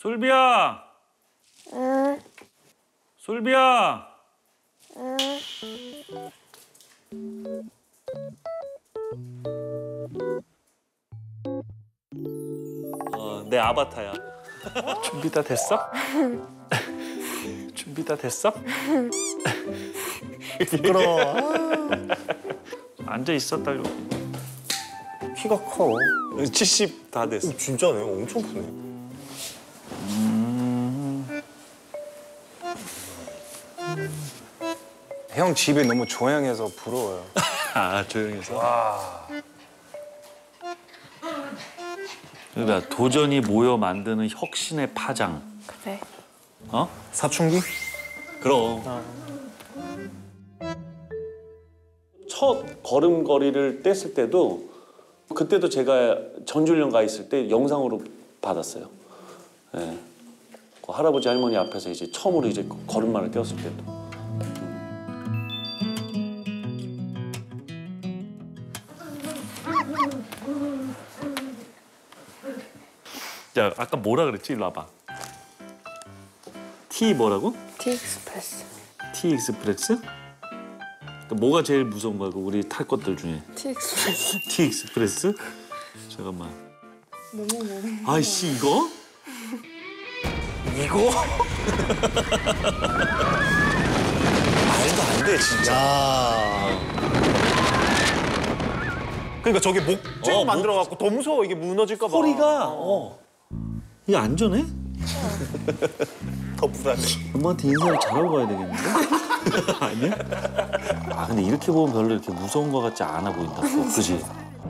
솔비야. 응. 솔비야. 응. 내 아바타야. 준비 다 됐어? 준비 다 됐어? 부끄러워. 앉아 있었다고. 키가 커. 70 다 됐어. 진짜네. 엄청 크네. 형 집이 너무 조용해서 부러워요. 아, 조용해서. 와. 그러니까 도전이 모여 만드는 혁신의 파장. 그래. 어? 사춘기? 그럼. 첫 걸음걸이를 뗐을 때도 그때도 제가 전주훈련 가 있을 때 영상으로 받았어요. 예. 그 할아버지 할머니 앞에서 이제 처음으로 이제 걸음마를 떼었을 때도. 야, 아까 뭐라 그랬지? 일로 와봐. T 뭐라고? 티익스프레스. T-익스프레스? 그러니까 뭐가 제일 무서운 거야? 우리 탈 것들 중에. 티익스프레스. T-익스프레스? 잠깐만. 너무 모르는. 아이씨, 이거? 이거? 말도 안 돼, 진짜. 야. 그러니까 저게 목재로 만들어갖고 더 무서워. 이게 무너질까 봐. 소리가 이게 안전해? 더 불안해. 엄마한테 인사를 잘하고 가야 되겠는데? 아니야? 아 근데 이렇게 보면 별로 이렇게 무서운 거 같지 않아 보인다. 그지?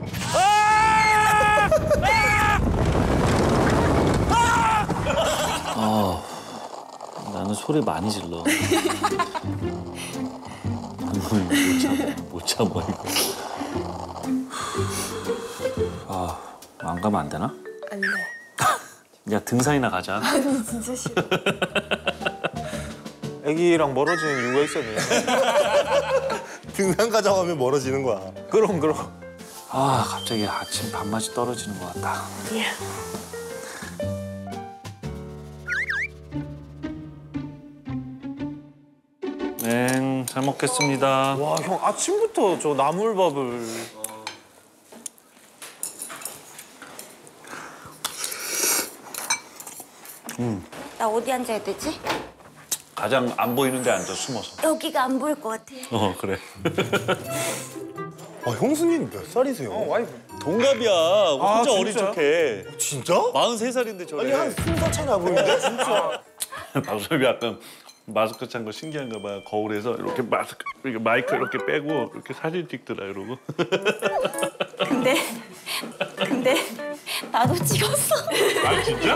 아 나는 소리 많이 질러. 못 참아 이거. 안 가면 안 되나? 안 돼. 야 등산이나 가자. 아니 진짜 싫어. 애기랑 멀어지는 이유가 있었네. 등산 가자고 하면 멀어지는 거야. 그럼. 아 갑자기 아침 밥맛이 떨어지는 것 같다. 예. 네, 잘 먹겠습니다. 와, 형 아침부터 저 나물밥을. 나 어디 앉아야 되지? 가장 안 보이는 데 앉아 숨어서. 여기가 안 보일 것 같아. 그래. 형수님 몇 살이세요? 와이프. 동갑이야. 혼자 어린 진짜요? 척해. 진짜? 43살인데 저래. 아니 한 20살 차이 나 보이는데 진짜. 박솔비 약간 마스크 찬 거 신기한가 봐. 거울에서 이렇게 마이크 이렇게 빼고 이렇게 사진 찍더라 이러고. 근데 나도 찍었어. 아 진짜?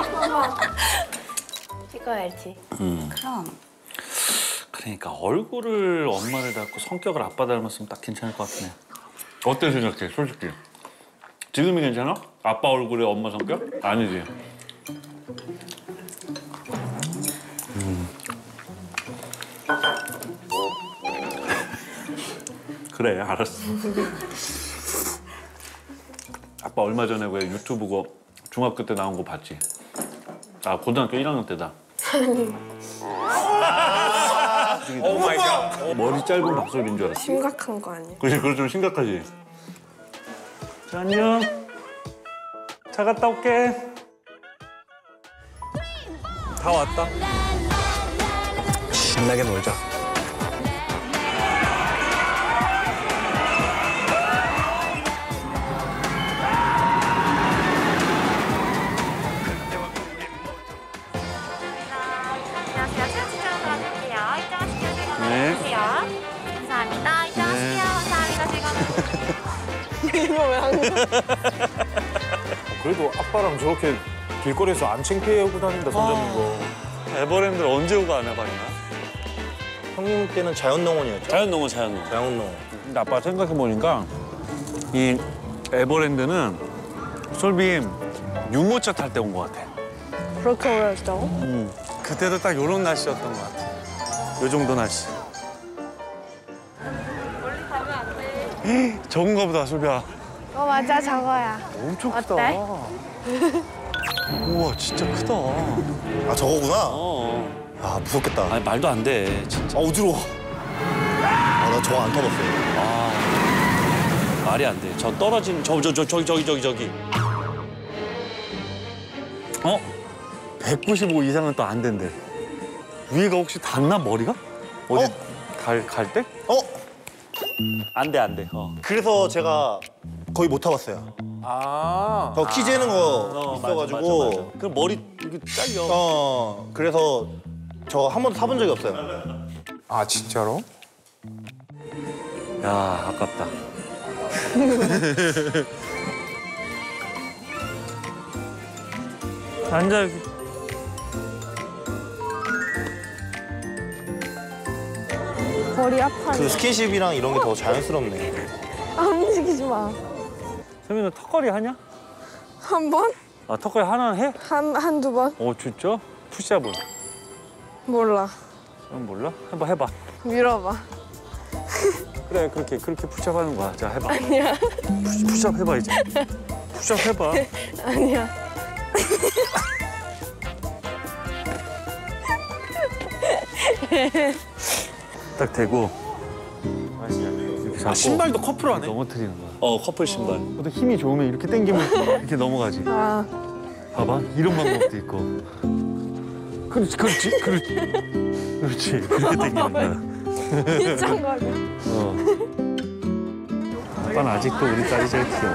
찍어야지. 그럼. 그러니까 얼굴을 엄마를 닮고 성격을 아빠 닮았으면 딱 괜찮을 것 같네. 어때 생각해 솔직히? 지금이 괜찮아? 아빠 얼굴에 엄마 성격? 아니지? 그래 알았어. 아빠 얼마 전에 왜 유튜브 거 중학교 때 나온 거 봤지? 아 고등학교 1학년 때다. 오 마이 갓. 머리 짧은 박솔비인 줄 알았어. 심각한 거 아니야? 그래 그거 좀 심각하지. 자, 안녕. 차 갔다 올게. 다 왔다. 신나게 놀자. 네. 감사합니다. 입장하실게요. 감사합니다. 지금. 이거 왜 한 거야? 그래도 아빠랑 저렇게 길거리에서 안 창피해하고 다닌다 손잡는 거. 에버랜드 언제 오고 안 해봤나? 형님 때는 자연농원이었죠? 자연농원. 자연농원. 근데 아빠 생각해보니까 이 에버랜드는 솔비 유모차 탈 때 온 것 같아. 그렇게 오래됐다고? 그때도 딱 이런 날씨였던 것 같아. 요 정도 날씨. 멀리 가면 안 돼. 적은가 보다, 솔비야. 맞아 저거야. 엄청 어때? 크다. 우와 진짜 크다. 아 저거구나. 어. 아 무섭겠다. 아니 말도 안 돼. 진짜. 아 어지러워. 아나 저거 안 타봤어요. 아. 말이 안 돼. 저 떨어지는 저기. 어? 195 이상은 또 안 된대. 위가 혹시 닿나 머리가? 어디 어? 갈 때? 어? 안 돼, 안 돼. 그래서 제가 거의 못 타봤어요. 아. 저 키 재는 거 있어가지고. 맞아. 그럼 머리 이렇게 잘려. 그래서 저 한 번도 타본 적이 없어요. 아 진짜로? 야 아깝다. 앉아 여기. 머리 아파요. 그 스킨십이랑 이런 게 더 자연스럽네. 아, 움직이지 마. 세민아 턱걸이 하냐? 한 번? 아 턱걸이 하나 해? 한두 번? 진짜? 푸시업은? 몰라. 몰라? 해봐. 밀어봐. 그래 그렇게 푸시업 하는 거야. 자 해봐. 아니야. 푸시업 해봐 이제. 푸시업 해봐. 아니야. 딱 대고. 이렇게 잡고. 신발도 커플 하네. 넘어뜨리는 거야. 커플 신발. 보통 힘이 좋으면 이렇게 당기면 이렇게 넘어가지. 아, 봐봐 이런 방법도 있고. 그렇지. 그렇게 당기는 거야. 이딴 거를. 아빠는 아직도 우리 딸이 제일 귀여워.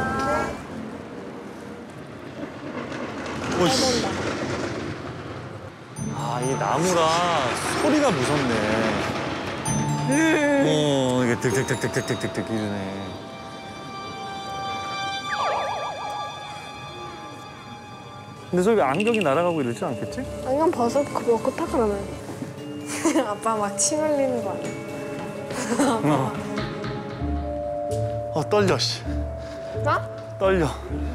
이 나무라 소리가 무섭네. 이게 득득득득득득득 이러네. 근데 저기 안경이 날아가고 이러지 않겠지? 안경 벗어 그거 먹고 타 그러면. 아빠 막 침 흘리는 거 아니야? 떨려 씨. 나? 떨려.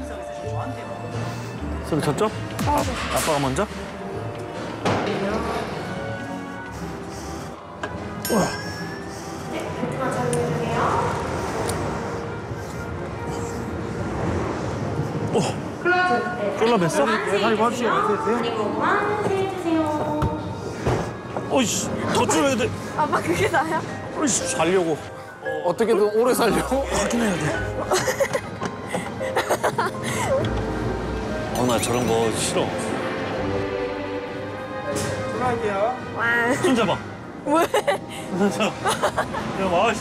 손 쳤죠? 아빠가 먼저? 쫄라맸어? 아이고 하지 어이씨 더 줄여야 돼. 아빠 그게 나야? 어이씨 살려고. 어떻게든 오래 살려고? 확인해야 돼. 나 저런 거 싫어. 손 잡아. 왜? 손 잡아. 야 와씨.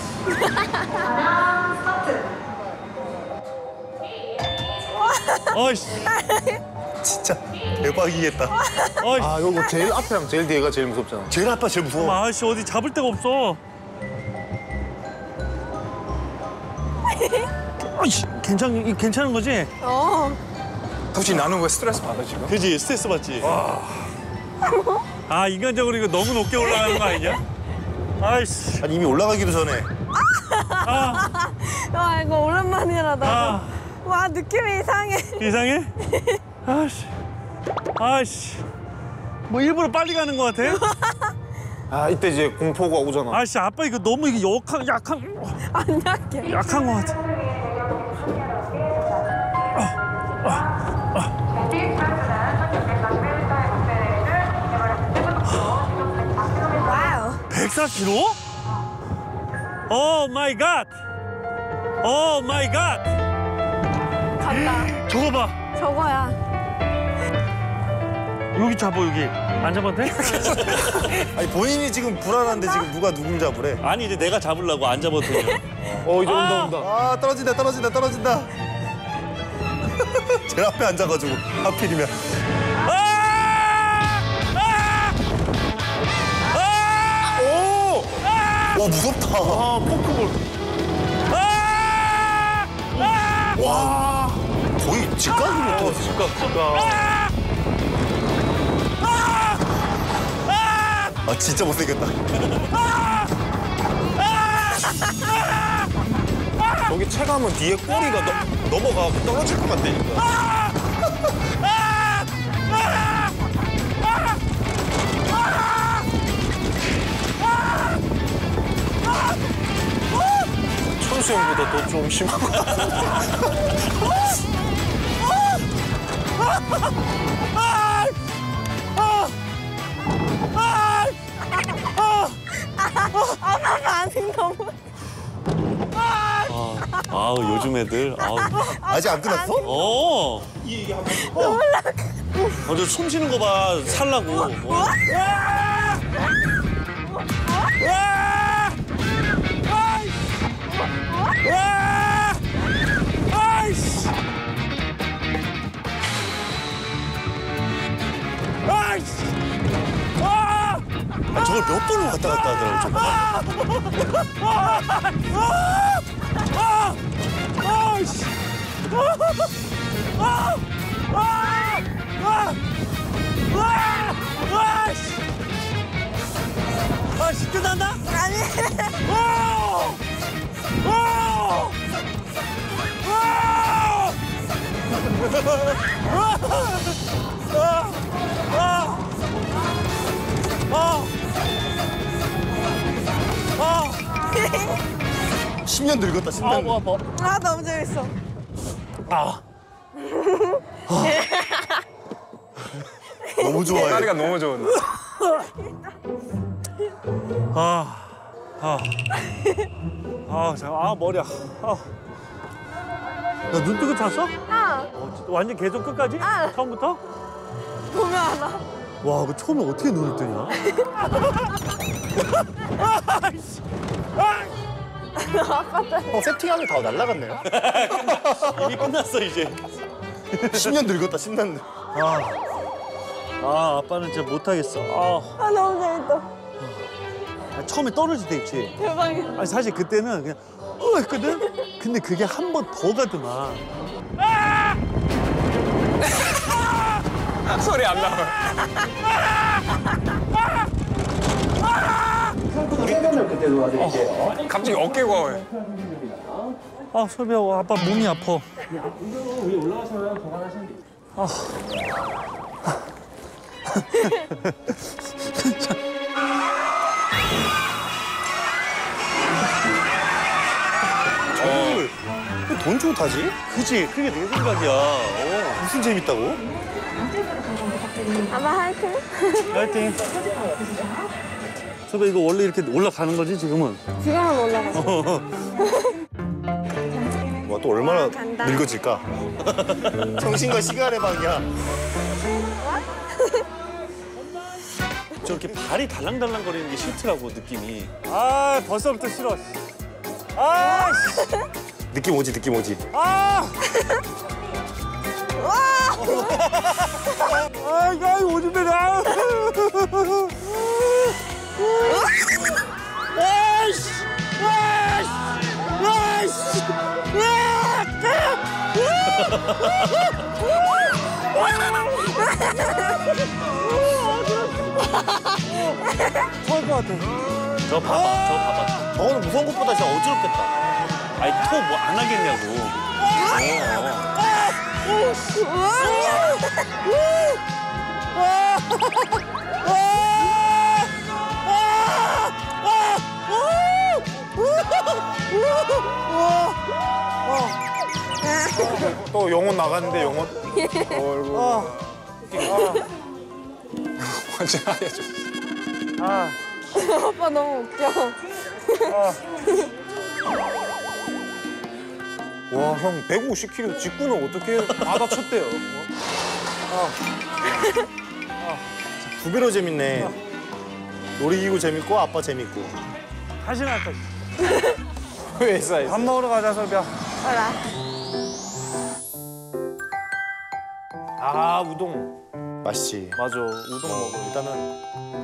어이씨. 진짜 대박이겠다. 어이씨. 아 이거 제일 앞에랑 제일 뒤에가 제일 무섭잖아. 제일 아빠 제일 무서워. 아씨 어디 잡을 데가 없어. 아이씨 괜찮은 거지? 혹시 나는 왜 스트레스 받아 지금? 그지 스트레스 받지. 아 인간적으로 이거 너무 높게 올라가는 거 아니냐? 아이씨. 아니 이미 올라가기도 전에. 와 이거 오랜만이라다. 아 와 느낌이 이상해. 이상해? 아이씨. 뭐 일부러 빨리 가는 거 같아? 아 이때 이제 공포가 오잖아. 아이씨 아빠 이거 너무 이게 약한 안 약해. 약한 거 같아. 와우. 104kg? 오 마이 갓! 오 마이 갓! 간다. 저거 봐. 저거야. 여기 잡아 여기. 안 잡아도 돼? 아니 본인이 지금 불안한데 지금 누가 누굴 잡으래? 아니 이제 내가 잡으려고 안 잡아도 돼요. 이제 온다. 아 떨어진다. 제일 앞에 앉아가지고 하필이면. 오! 와 무섭다. 아 포크볼. 와 거의 직각으로 떨어져. 직각. 아 진짜 못생겼다. 여기 체감은 뒤에 꼬리가 넘어가고 떨어질 것 같다니까. 천수형보다 더 좀 심한 것 같은데. 반응 너무. 아우 요즘 애들. 아우. 아직 안 끝났어? 어. 저숨 쉬는 거 봐. 살라고. 아이씨! 아이씨! 아! 아, 저걸 몇 번을 왔다 갔다 하더라고, 저거. 아이씨! 아이씨, 끝난다? 아니. 아! 10년 늙었다, 10년. 아 너무 재밌어. 너무 좋아해. 다리가 너무 좋은데. 머리야. 나 눈 뜨고 잤어? 완전 계속 끝까지? 처음부터? 보면 알아. 와, 그 처음에 어떻게 눈을 뜨냐? 세팅하면 다 날라갔네요. 이미 끝났어 이제. 10년 늙었다, 10년. 아빠는 진짜 못하겠어. 아 너무 재밌다. 처음에 떨어질 때 있지. 대박이야. 아니, 사실 그때는 그냥 했거든? 근데 그게 한 번 더 가더만. 소리 안 나와. 갑자기 어깨가 왜? 설비야, 아빠 몸이 아파. 돈 주고 타지? 그치? 그게 내 생각이야. 무슨 재밌다고? 아빠 화이팅. 파이팅. 설비야, 이거 원래 이렇게 올라가는 거지, 지금은? 지금은 올라갔어. 와, 또 얼마나 간다. 늙어질까? 정신과 시간의 방이야. 저렇게 발이 달랑달랑 거리는 게 싫더라고 느낌이. 벌써부터 싫어. 씨. 느낌 오지, 느낌 오지. 이거 오줌 배다. 토할 것 같아. 저 봐봐. 저거는 무서운 것보다 진짜 어지럽겠다. 아니 토 뭐 안 하겠냐고. 또 영혼 나갔는데 영혼. 어이구. 완전 하얘져. 아빠 너무 웃겨. 와, 형 150kg 직구는 어떻게 받아쳤대요? 두 배로 재밌네. 놀이기구 재밌고 아빠 재밌고. 다시 갈까? 회사에서. 밥 먹으러 가자, 설비야. 알아. 우동. 맛있지. 맞아, 우동 먹어. 일단은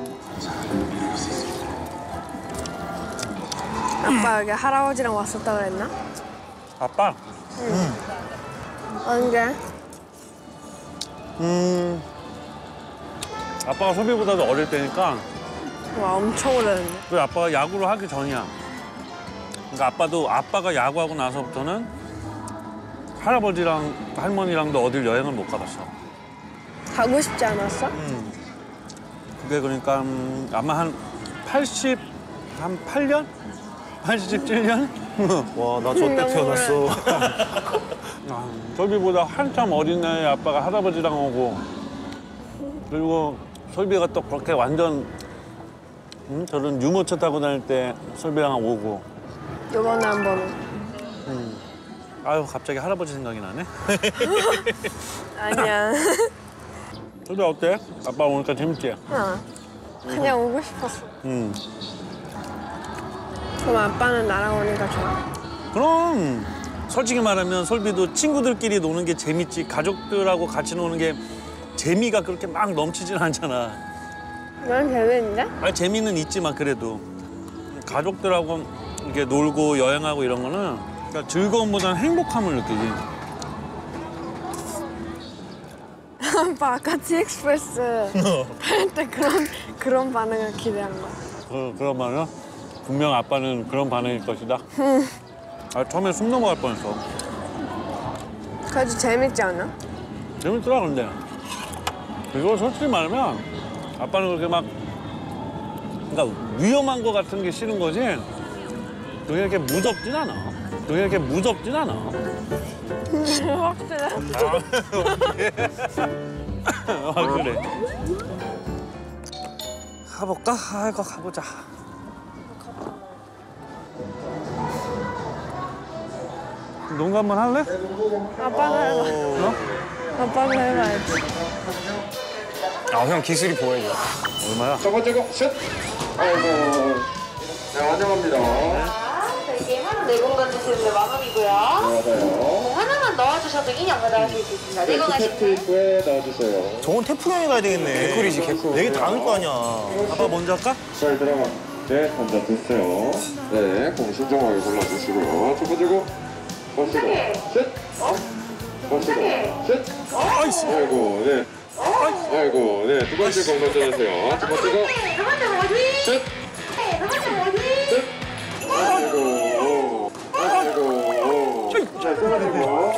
아빠 여기 할아버지랑 왔었다 그랬나? 아빠? 언제? 아빠가 설비보다도 어릴 때니까 와 엄청 오래됐네. 그 아빠가 야구를 하기 전이야. 그러니까 아빠가 야구하고 나서부터는 할아버지랑 할머니랑도 어딜 여행을 못 가봤어. 가고 싶지 않았어? 그게 그러니까 아마 한 8년? 87년? 와, 나 저 때 태어났어. 설비보다 한참 어린 나이에 아빠가 할아버지랑 오고 그리고 솔비가 또 그렇게 완전 저런 유모차 타고 다닐 때 솔비랑 오고. 요번에 한 번은. 아유 갑자기 할아버지 생각이 나네. 아니야. 솔비 어때? 아빠 오니까 재밌지? 그냥 오고 싶었어. 그럼 아빠는 나랑 오니까 좋아. 그럼 솔직히 말하면 솔비도 친구들끼리 노는 게 재밌지 가족들하고 같이 노는 게 재미가 그렇게 막 넘치진 않잖아. 난 재밌는데? 아니 재미는 있지만 그래도 가족들하고 이렇게 놀고 여행하고 이런 거는 그러니까 즐거움보다는 행복함을 느끼지. 아빠 아까 티익스프레스 할 때 그런 반응을 기대한 거야. 그런 말은 분명 아빠는 그런 반응일 것이다. 아 처음에 숨 넘어갈 뻔했어. 그래도 재밌지 않아? 재밌더라 근데. 그리고 솔직히 말하면 아빠는 그렇게 막 그러니까 위험한 거 같은 게 싫은 거지. 그게 이렇게 무섭진 않아. 그게 이렇게 무섭진 않아. 확실해? 아 그래. 가볼까? 아이고 가보자. 농구 한번 할래? 아빠가 해봐. 어? 아빠가 해봐야지. 아, 형 기술이 보여요. 얼마야? 첫 번째 거 슛! 아이고. 네, 환영합니다. 이게 하나 4번 가주시는데 10,000원이고요. 맞아요. 하나만 넣어주셔도 인형 받아가실 수 있습니다. 4번 티켓트 가주세요. 입구에 넣어주세요. 저건 태풍형이 가야 되겠네. 개꿀이지, 개꿀. 내게 다 넣을 거 아니야. 아빠 먼저 할까? 잘 들어가. 네, 던져 주세요. 네, 공 신중하게 골라주시고요. 첫 번째 거. 버시고 슛! 버시고 슛! 아이고, 네. 아이고, 네. 두 번째 공 던져주세요. 두 번째 거. 두 번째 뭐지? 슛! 두 번째 뭐지? 슛! 아이고. 아이고. 자, 세 번째 거.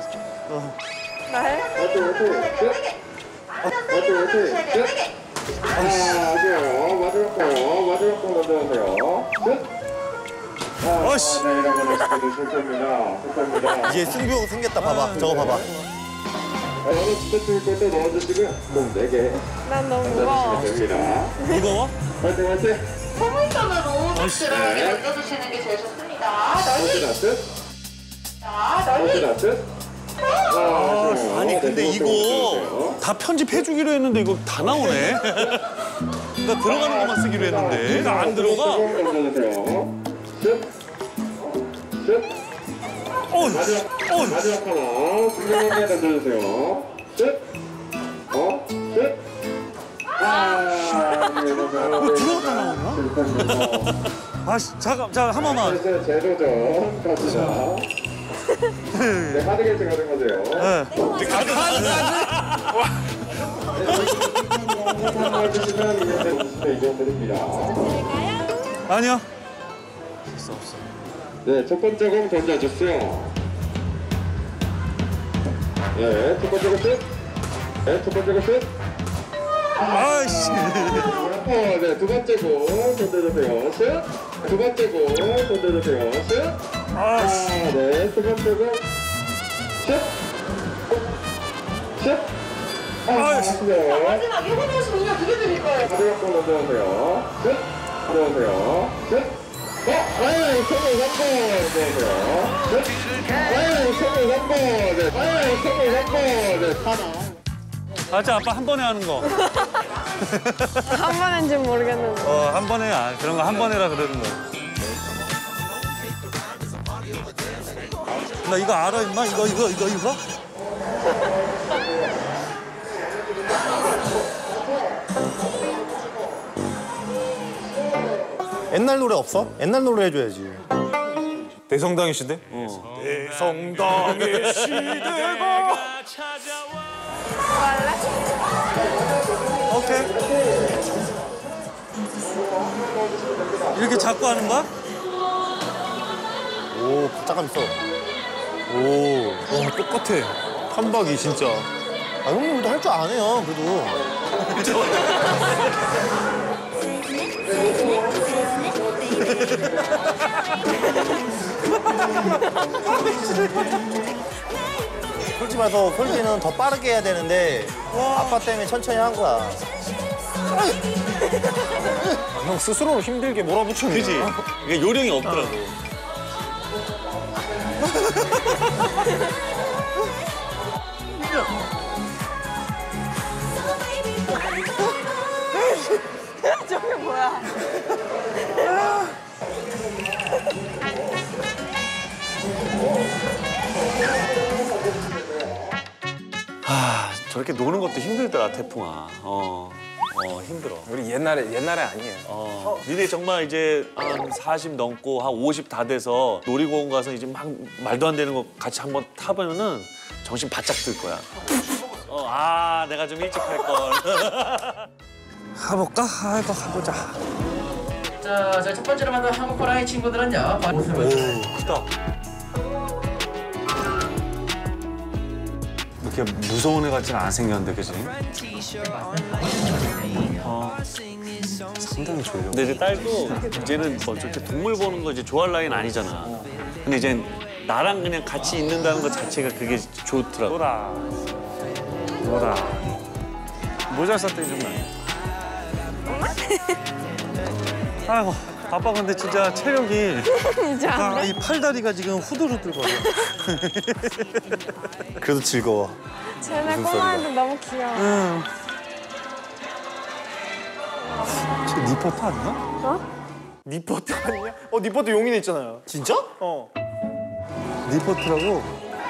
나 해? 화이팅, 슛! 화이팅, 슛! 아쉬워요. 마지막 공 던져주세요. 슛! 어이씨. 네, 이런 거는 시켜도 실패입니다. 이제 승부욕 생겼다. 봐봐. 저거 봐봐. 어느 스포츠 골도 넣어주시고요. 공 4개 난 너무 무거워. 던져주시면 됩니다. 무거워? 화이팅! 소물선으로 들어가게 던져주시는 게 제일 좋습니다. 널리! 버스 나스? 널리! 버스 나스? 아니, 근데 이거 다 편집해주기로 했는데 이거 다 나오네. 나 들어가는 것만 쓰기로 했는데 나 안 들어가. 던져주세요. 슛! 슛! 마지막 하나. 중요하게 던져주세요. 슛! 슛! 들어갔다 나오나? 실패입니다. 아 잠깐 한 번만. 이제 재도전 갑시다. 네, 카드 결제가는 거세요. 참여해주시면 이전 드립니다. 아니야. 네, 첫 번째 공 던져주세요. 네, 첫 번째 공 슛. 네, 첫 번째 공 슛. 아이씨. 네, 두 번째 공 던져주세요. 슛. 두 번째 공 던져주세요. 슛. 네, 두 번째 공 슛. 슛. 아쉽네요. 마지막 이거 넣으시면 인형 2개 드릴 거예요. 마지막 공 던져주세요. 슛. 던져주세요. 슛. 아유, 성공 3번 던져주세요. 슛. 아유, 성공 3번. 네. 아유, 성공 3번. 네. 하나. 맞아 아빠 한 번에 하는 거. 한 번인지 모르겠는데. 한 번에 그런 거 한 번에라 그러는 거. 나 이거 알아 임마 이거. 옛날 노래 없어? 옛날 노래 해줘야지. 대성당의 시대? 대성당의 시대가 오케이. 이렇게 잡고 하는 거야? 오, 복잡감 있어. 오, 와, 똑같아. 판박이 진짜. 아, 형님도 할 줄 아네요, 그래도. 솔직히 말해서 솔지는 더 빠르게 해야 되는데 아빠 때문에 천천히 한 거야. 형 스스로를 힘들게 몰아붙이는 그지? 이게 요령이 없더라고. 저게 뭐야? 저렇게 노는 것도 힘들더라, 태풍아. 힘들어. 우리 옛날에 아니에요. 니네 정말 이제 한 40 넘고 한 50 다 돼서 놀이공원 가서 이제 막 말도 안 되는 거 같이 한번 타보면은 정신 바짝 들 거야. 내가 좀 일찍 할 걸. 가볼까? 아이고 가보자. 자, 첫 번째로 만난 한국 호랑이 친구들은요. 모습을 오 크다. 이렇게 무서운 애 같지는 안 생겼는데 그지? 상당히 졸려. 근데 이제 딸도 이제는 뭐 저렇게 동물 보는 거 이제 좋아할 나이는 아니잖아. 근데 이제 나랑 그냥 같이 있는다는 것 자체가 그게 좋더라고. 놀아. 모자 썼더니 좀 나네. 아이고 아빠 근데 진짜 체력이 이제 안 돼? 이 팔다리가 지금 후들후들거려. 그래도 즐거워. 쟤네 꼬마애들 너무 귀여워. 응. 쟤 니퍼트 아니야? 니퍼트 아니냐? 니퍼트 용인 있잖아요. 진짜? 니퍼트라고?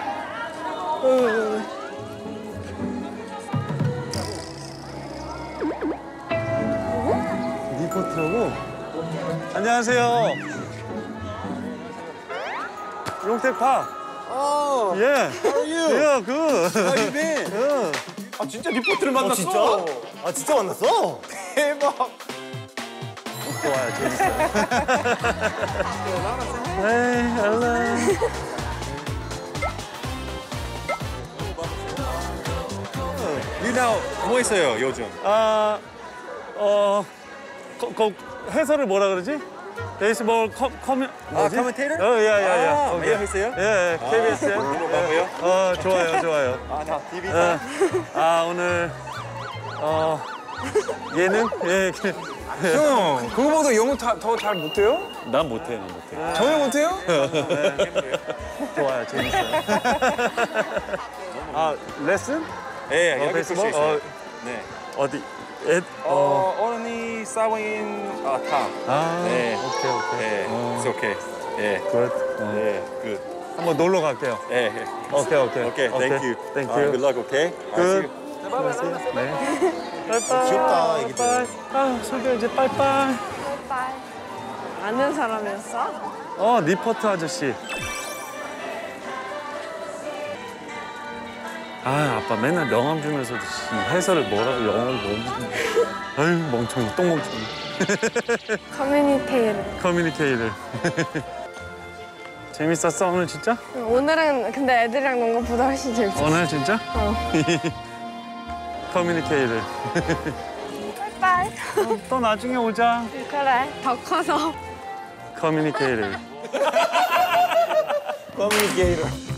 니퍼트라고? 안녕하세요. 용택파. 예. How are you? 예, 그. How you been? 응. 아 진짜 니퍼트를 만났어. 진짜? 아 진짜 만났어? 대박. 좋아요, 재밌어요. 에이, hello. 리나 뭐 했어요 요즘? 해설을 뭐라 그러지? 베이스볼 뭐지? 커멘테이터? 야야야. 매일 했어요? 예, KBS. 뭐고요? 좋아요. 나 TV. 오늘 예능? 예. 형 그거보다 영어 더 잘 못해요? 난 못해, 난 못해. 전혀 못해요? 좋아요, 재밌어요. 레슨? 예, 여기 베이스볼? 볼수 있어요. 네. 어디? 어른이 싸워인 탑. 네. 오케이. 네, it's okay. 예, 굿. 예, good. 한번 놀러 갈게요. 예, 예. 오케이. Okay, thank you. Thank Good you. luck, okay? 굿. 네. 빠이빠이. 귀엽다, 애기들. 빠이빠이. 솔비야 이제 빠이빠이. 빠이. 아는 사람이었어? 니퍼트 아저씨. 아빠 맨날 명함 주면서도 해설을 뭐라고 영어를 너무. 아유 멍청이 똥멍청이. 커뮤니케이를. 재밌었어 오늘 진짜? 오늘은 근데 애들이랑 논 것보다 훨씬 재밌었어. 오늘 진짜? 커뮤니케이를. 빠이. 또 나중에 오자. 그래. 더 커서. 커뮤니케이를. 커뮤니케이터.